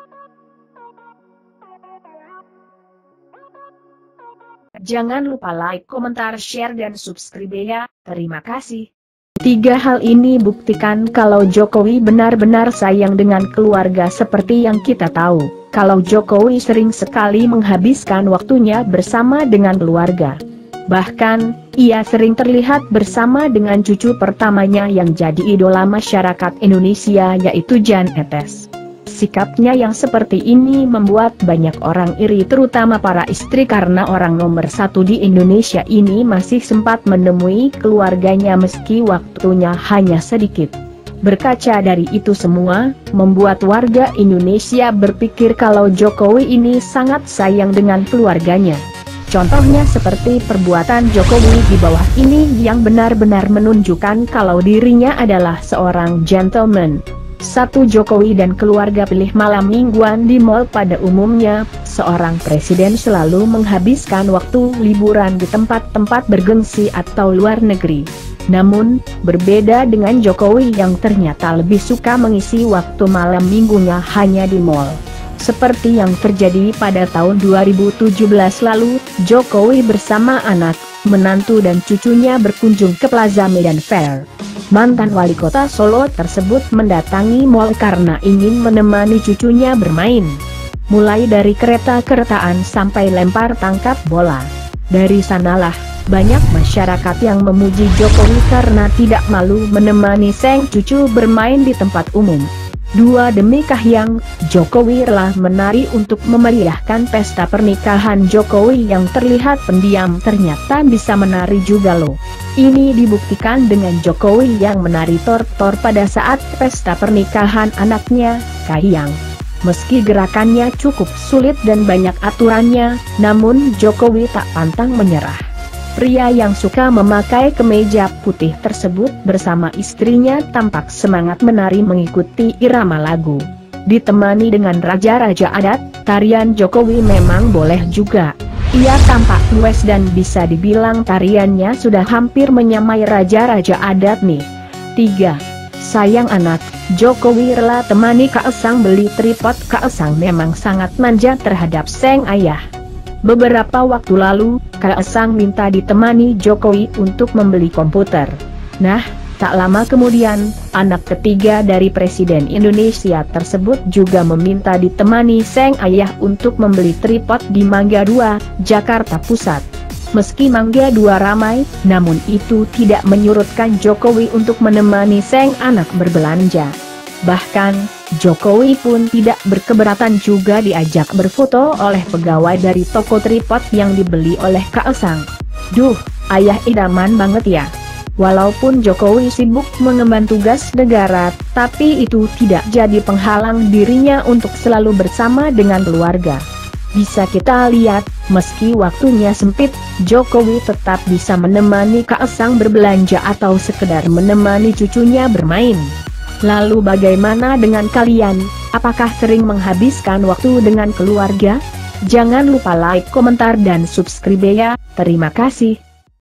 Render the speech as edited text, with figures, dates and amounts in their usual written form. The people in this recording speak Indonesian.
Jangan lupa like, komentar, share, dan subscribe ya. Terima kasih. 3 hal ini buktikan kalau Jokowi benar-benar sayang dengan keluarga. Seperti yang kita tahu, kalau Jokowi sering sekali menghabiskan waktunya bersama dengan keluarga. Bahkan, ia sering terlihat bersama dengan cucu pertamanya yang jadi idola masyarakat Indonesia, yaitu Jan Etes. Sikapnya yang seperti ini membuat banyak orang iri, terutama para istri, karena orang nomor 1 di Indonesia ini masih sempat menemui keluarganya meski waktunya hanya sedikit. Berkaca dari itu semua, membuat warga Indonesia berpikir kalau Jokowi ini sangat sayang dengan keluarganya. Contohnya seperti perbuatan Jokowi di bawah ini yang benar-benar menunjukkan kalau dirinya adalah seorang gentleman. 1. Jokowi dan keluarga pilih malam mingguan di mal. Pada umumnya, seorang presiden selalu menghabiskan waktu liburan di tempat-tempat bergengsi atau luar negeri. Namun, berbeda dengan Jokowi yang ternyata lebih suka mengisi waktu malam minggunya hanya di mal. Seperti yang terjadi pada tahun 2017 lalu, Jokowi bersama anak, menantu dan cucunya berkunjung ke Plaza Medan Fair. Mantan wali kota Solo tersebut mendatangi mal karena ingin menemani cucunya bermain. Mulai dari kereta-keretaan sampai lempar tangkap bola. Dari sanalah, banyak masyarakat yang memuji Jokowi karena tidak malu menemani sang cucu bermain di tempat umum. 2. Demi Kahiyang, Jokowi rela menari untuk memeriahkan pesta pernikahan. Jokowi yang terlihat pendiam ternyata bisa menari juga loh. Ini dibuktikan dengan Jokowi yang menari tortor pada saat pesta pernikahan anaknya, Kahiyang. Meski gerakannya cukup sulit dan banyak aturannya, namun Jokowi tak pantang menyerah. Pria yang suka memakai kemeja putih tersebut bersama istrinya tampak semangat menari mengikuti irama lagu. Ditemani dengan raja-raja adat, tarian Jokowi memang boleh juga. Ia tampak luwes dan bisa dibilang tariannya sudah hampir menyamai raja-raja adat nih. 3. Sayang anak, Jokowi rela temani Kaesang beli tripod. Kaesang memang sangat manja terhadap sang ayah. Beberapa waktu lalu, Kaesang minta ditemani Jokowi untuk membeli komputer. Nah, tak lama kemudian, anak ketiga dari Presiden Indonesia tersebut juga meminta ditemani sang ayah untuk membeli tripod di Mangga 2, Jakarta Pusat. Meski Mangga 2 ramai, namun itu tidak menyurutkan Jokowi untuk menemani sang anak berbelanja. Bahkan, Jokowi pun tidak berkeberatan juga diajak berfoto oleh pegawai dari toko tripod yang dibeli oleh Kaesang. Duh, ayah idaman banget ya. Walaupun Jokowi sibuk mengemban tugas negara, tapi itu tidak jadi penghalang dirinya untuk selalu bersama dengan keluarga. Bisa kita lihat, meski waktunya sempit, Jokowi tetap bisa menemani Kaesang berbelanja atau sekedar menemani cucunya bermain. Lalu bagaimana dengan kalian? Apakah sering menghabiskan waktu dengan keluarga? Jangan lupa like, komentar dan subscribe ya. Terima kasih.